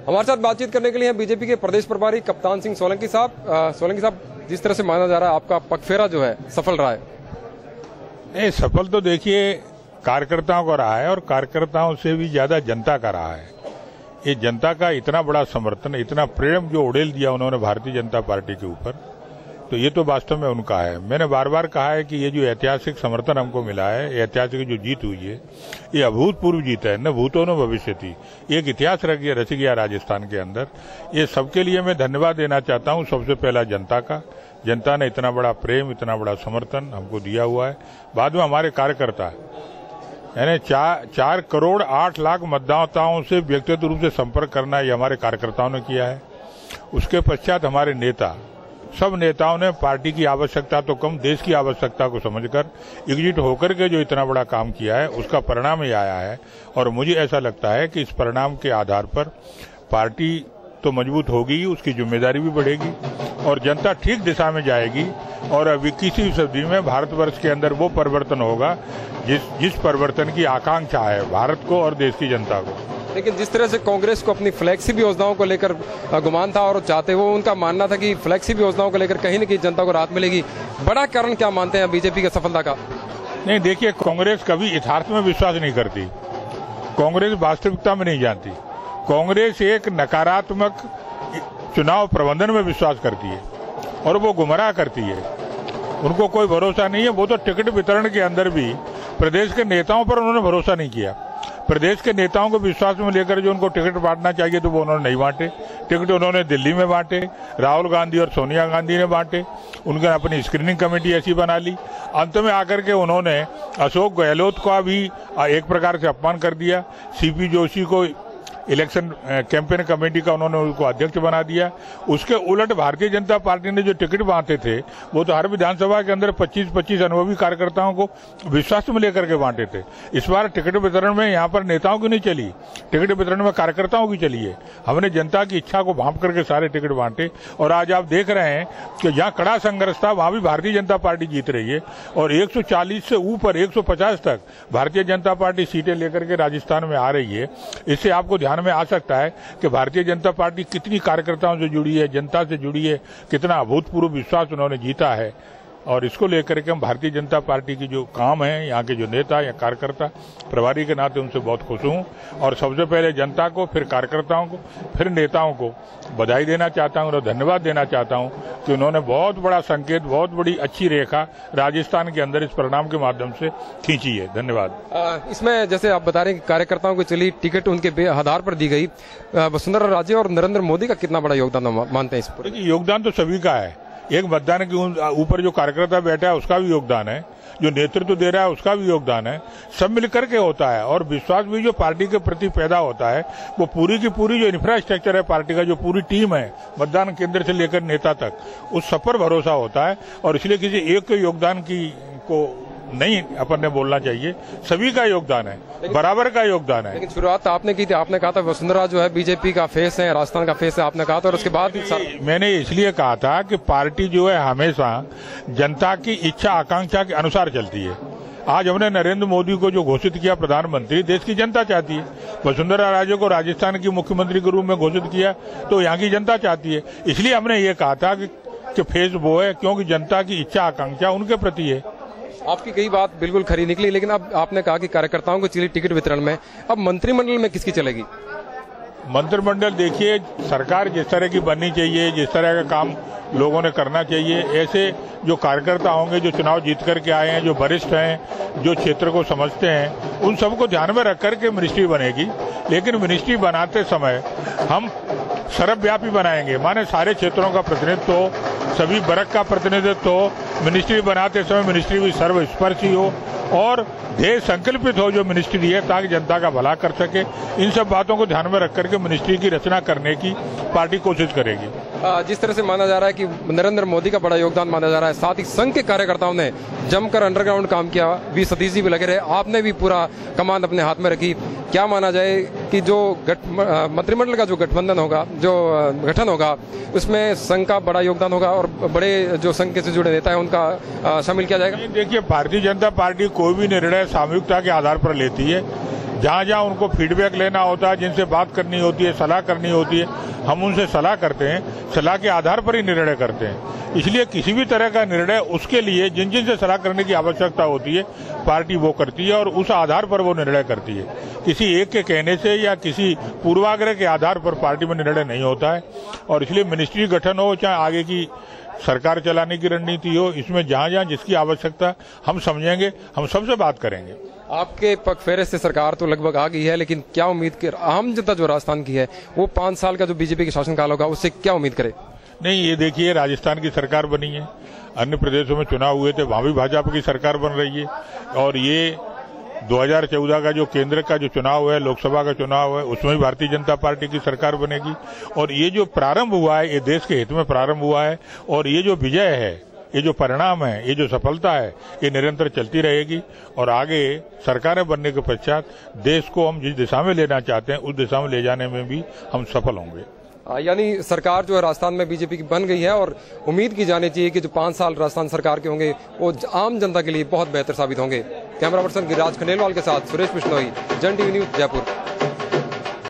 हमारे साथ बातचीत करने के लिए बीजेपी के प्रदेश प्रभारी कप्तान सिंह सोलंकी साहब। सोलंकी साहब, जिस तरह से माना जा रहा है आपका पगफेरा जो है सफल रहा है। सफल तो देखिए कार्यकर्ताओं का रहा है और कार्यकर्ताओं से भी ज्यादा जनता का रहा है। ये जनता का इतना बड़ा समर्थन, इतना प्रेम जो उड़ेल दिया उन्होंने भारतीय जनता पार्टी के ऊपर, तो ये तो वास्तव में उनका है। मैंने बार बार कहा है कि ये जो ऐतिहासिक समर्थन हमको मिला है, ऐतिहासिक जो जीत हुई है, ये अभूतपूर्व जीत है, न भूतो न भविष्यति। एक इतिहास रच गया राजस्थान के अंदर। ये सबके लिए मैं धन्यवाद देना चाहता हूँ। सबसे पहला जनता का, जनता ने इतना बड़ा प्रेम, इतना बड़ा समर्थन हमको दिया हुआ है। बाद में हमारे कार्यकर्ता, यानी 4 करोड़ 8 लाख मतदाताओं से व्यक्तिगत रूप से संपर्क करना ये हमारे कार्यकर्ताओं ने किया है। उसके पश्चात हमारे नेता, सब नेताओं ने पार्टी की आवश्यकता तो कम, देश की आवश्यकता को समझकर एकजुट होकर के जो इतना बड़ा काम किया है, उसका परिणाम ये आया है। और मुझे ऐसा लगता है कि इस परिणाम के आधार पर पार्टी तो मजबूत होगी, उसकी जिम्मेदारी भी बढ़ेगी और जनता ठीक दिशा में जाएगी। और अभी 21वीं सदी में भारतवर्ष के अंदर वो परिवर्तन होगा जिस परिवर्तन की आकांक्षा है भारत को और देश की जनता को। लेकिन जिस तरह से कांग्रेस को अपनी फ्लैगशिप योजनाओं को लेकर गुमान था और चाहते, वो उनका मानना था कि फ्लैगशिप योजनाओं को लेकर कहीं न कहीं जनता को राहत मिलेगी। बड़ा कारण क्या मानते हैं बीजेपी की सफलता का? नहीं, देखिए, कांग्रेस कभी यथार्थ में विश्वास नहीं करती। कांग्रेस वास्तविकता में नहीं जानती। कांग्रेस एक नकारात्मक चुनाव प्रबंधन में विश्वास करती है और वो गुमराह करती है। उनको कोई भरोसा नहीं है। वो तो टिकट वितरण के अंदर भी प्रदेश के नेताओं पर उन्होंने भरोसा नहीं किया। प्रदेश के नेताओं को विश्वास में लेकर जो उनको टिकट बांटना चाहिए तो वो उन्होंने नहीं बांटे। टिकट उन्होंने दिल्ली में बांटे, राहुल गांधी और सोनिया गांधी ने बांटे। उनने अपनी स्क्रीनिंग कमेटी ऐसी बना ली। अंत में आकर के उन्होंने अशोक गहलोत का भी एक प्रकार से अपमान कर दिया। सीपी जोशी को इलेक्शन कैंपेन कमेटी का उन्होंने उनको अध्यक्ष बना दिया। उसके उलट भारतीय जनता पार्टी ने जो टिकट बांटे थे वो तो हर विधानसभा के अंदर 25-25 अनुभवी कार्यकर्ताओं को विश्वास में लेकर के बांटे थे। इस बार टिकट वितरण में यहाँ पर नेताओं की नहीं चली, टिकट वितरण में कार्यकर्ताओं की चली है। हमने जनता की इच्छा को भांप करके सारे टिकट बांटे और आज आप देख रहे हैं कि जहाँ कड़ा संघर्ष था वहां भी भारतीय जनता पार्टी जीत रही है और 140 से ऊपर 150 तक भारतीय जनता पार्टी सीटें लेकर के राजस्थान में आ रही है। इससे आपको ध्यान में आ सकता है कि भारतीय जनता पार्टी कितनी कार्यकर्ताओं से जुड़ी है, जनता से जुड़ी है, कितना अभूतपूर्व विश्वास उन्होंने जीता है। और इसको लेकर के हम भारतीय जनता पार्टी की जो काम है, यहाँ के जो नेता या कार्यकर्ता, प्रभारी के नाते उनसे बहुत खुश हूँ। और सबसे पहले जनता को, फिर कार्यकर्ताओं को, फिर नेताओं को बधाई देना चाहता हूँ और धन्यवाद देना चाहता हूँ कि उन्होंने बहुत बड़ा संकेत, बहुत बड़ी अच्छी रेखा राजस्थान के अंदर इस परिणाम के माध्यम से खींची है। धन्यवाद। इसमें जैसे आप बता रहे हैं कि कार्यकर्ताओं को चली टिकट उनके आधार पर दी गई, वसुंधरा राजे और नरेंद्र मोदी का कितना बड़ा योगदान मानते हैं इस पर? योगदान तो सभी का है। एक मतदान के ऊपर जो कार्यकर्ता बैठा है उसका भी योगदान है, जो नेतृत्व दे रहा है उसका भी योगदान है। सब मिलकर के होता है और विश्वास भी जो पार्टी के प्रति पैदा होता है वो पूरी की पूरी जो इंफ्रास्ट्रक्चर है पार्टी का, जो पूरी टीम है मतदान केंद्र से लेकर नेता तक, उस सब पर भरोसा होता है। और इसलिए किसी एक के योगदान की को नहीं अपन ने बोलना चाहिए, सभी का योगदान है, बराबर का योगदान है। लेकिन शुरुआत आपने की थी, आपने कहा था वसुंधरा जो है बीजेपी का फेस है, राजस्थान का फेस है, आपने कहा था। और उसके बाद मैंने इसलिए कहा था कि पार्टी जो है हमेशा जनता की इच्छा आकांक्षा के अनुसार चलती है। आज हमने नरेंद्र मोदी को जो घोषित किया प्रधानमंत्री, देश की जनता चाहती है। वसुंधरा राजे को राजस्थान की मुख्यमंत्री के रूप में घोषित किया तो यहाँ की जनता चाहती है। इसलिए हमने ये कहा था कि फेस वो है क्योंकि जनता की इच्छा आकांक्षा उनके प्रति है। आपकी कई बात बिल्कुल खरी निकली, लेकिन अब आपने कहा कि कार्यकर्ताओं को चली टिकट वितरण में, अब मंत्रिमंडल में किसकी चलेगी? मंत्रिमंडल देखिए, सरकार जिस तरह की बननी चाहिए, जिस तरह का काम लोगों ने करना चाहिए, ऐसे जो कार्यकर्ता होंगे, जो चुनाव जीत करके आए हैं, जो वरिष्ठ हैं, जो क्षेत्र को समझते हैं, उन सबको ध्यान में रख करके मिनिस्ट्री बनेगी। लेकिन मिनिस्ट्री बनाते समय हम सर्वव्यापी बनाएंगे, माने सारे क्षेत्रों का प्रतिनिधित्व हो, सभी वर्ग का प्रतिनिधित्व हो। मिनिस्ट्री बनाते समय मिनिस्ट्री भी सर्वस्पर्शी हो और ध्येय संकल्पित हो जो मिनिस्ट्री है, ताकि जनता का भला कर सके। इन सब बातों को ध्यान में रख करके मिनिस्ट्री की रचना करने की पार्टी कोशिश करेगी। जिस तरह से माना जा रहा है कि नरेंद्र मोदी का बड़ा योगदान माना जा रहा है, साथ ही संघ के कार्यकर्ताओं ने जमकर अंडरग्राउंड काम किया, वी सतीश जी भी लगे रहे, आपने भी पूरा कमान अपने हाथ में रखी। क्या माना जाए कि जो मंत्रिमंडल का जो गठबंधन होगा, जो गठन होगा, उसमें संघ का बड़ा योगदान होगा और बड़े जो संघ से जुड़े नेता है उनका शामिल किया जाएगा? देखिए, भारतीय जनता पार्टी कोई भी निर्णय सामूहिकता के आधार पर लेती है। जहां जहां उनको फीडबैक लेना होता है, जिनसे बात करनी होती है, सलाह करनी होती है, हम उनसे सलाह करते हैं, सलाह के आधार पर ही निर्णय करते हैं। इसलिए किसी भी तरह का निर्णय उसके लिए जिन जिन से सलाह करने की आवश्यकता होती है पार्टी वो करती है और उस आधार पर वो निर्णय करती है। किसी एक के कहने से या किसी पूर्वाग्रह के आधार पर पार्टी में निर्णय नहीं होता है। और इसलिए मिनिस्ट्री गठन हो चाहे आगे की सरकार चलाने की रणनीति हो, इसमें जहां जहां जिसकी आवश्यकता हम समझेंगे, हम सबसे बात करेंगे। आपके पगफेरे से सरकार तो लगभग आ गई है, लेकिन क्या उम्मीद कर आम जनता जो राजस्थान की है वो 5 साल का जो बीजेपी का शासनकाल होगा उससे क्या उम्मीद करे? नहीं, ये देखिए, राजस्थान की सरकार बनी है, अन्य प्रदेशों में चुनाव हुए थे, वहां भी भाजपा की सरकार बन रही है। और ये 2014 का जो केंद्र का जो चुनाव है, लोकसभा का चुनाव है, उसमें भी भारतीय जनता पार्टी की सरकार बनेगी। और ये जो प्रारंभ हुआ है, ये देश के हित में प्रारंभ हुआ है। और ये जो विजय है, ये जो परिणाम है, ये जो सफलता है, ये निरंतर चलती रहेगी। और आगे सरकारें बनने के पश्चात देश को हम जिस दिशा में लेना चाहते हैं उस दिशा में ले जाने में भी हम सफल होंगे। यानी सरकार जो है राजस्थान में बीजेपी की बन गई है और उम्मीद की जानी चाहिए कि जो 5 साल राजस्थान सरकार के होंगे वो आम जनता के लिए बहुत बेहतर साबित होंगे। कैमरा पर्सन गिरिराज खंडेलवाल के साथ सुरेश बिश्नोई, जन टीवी न्यूज, जयपुर।